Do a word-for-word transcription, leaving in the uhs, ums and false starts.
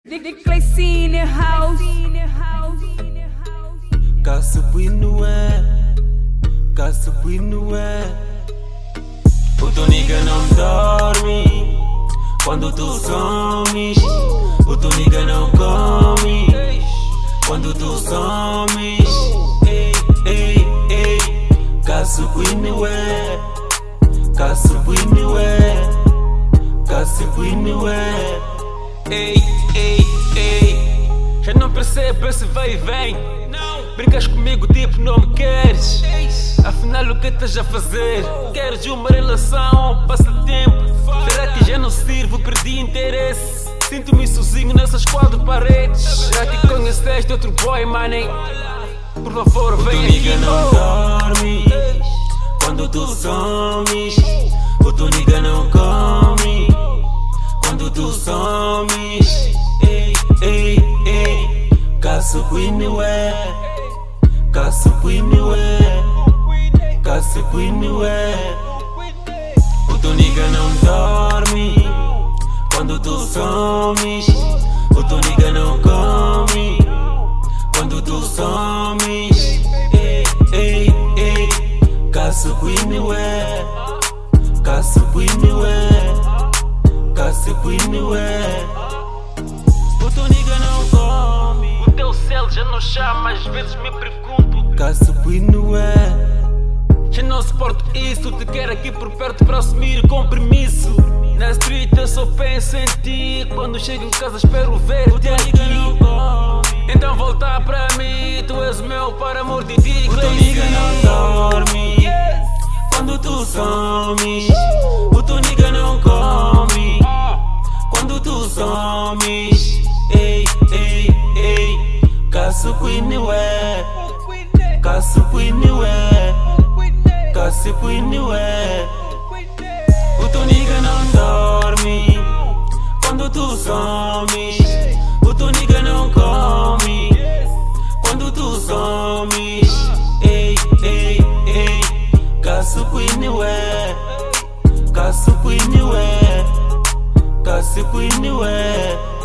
Dick Claycine house. Caçupinué, Caçupinué. O teu nigga não dorme quando tu somes. O teu nigga não come quando tu somes. Ei, ei, ei. Caçupinué, Caçupinué, Caçupinué. Ei, ei, ei. Já não percebo esse vai e vem. Brincas comigo tipo não me queres. Afinal o que estás a fazer? Queres uma relação ou passatempo? Será que já não sirvo? Perdi interesse. Sinto-me sozinho nessas quatro paredes. Já te conheceste outro boy, mané? Por favor vem aqui. O teu nigga não dorme quando tu somes. O teu nigga não come quando tu somes. Ei, ei, ei. Caçupinué, Caçupinué, Caçupinué. O teu nigga não dorme quando tu somes. O teu nigga não come quando tu somes. Ei, ei, ei. Caçupinué, Caçupinué, Caçupinué. O teu nigga não come. O teu céu já não chama, às vezes me pergunto. Caçupinué. Já não suporto isso, te quero aqui por perto para assumir compromisso. Na street eu só penso em ti. Quando chego em casa espero ver-te aqui. Então volta para mim, tu és o meu para amor de ti. O teu nigga não dorme quando tu somes. O teu nigga não come quando tu somes. Ei, ei, ei. Caçupinué, Caçupinué, Caçupinué. O teu nigga não dorme quando tu somes. O teu nigga não come quando tu somes. Ei, ei, ei. Caçupinué, Caçupinué, Caçupinué.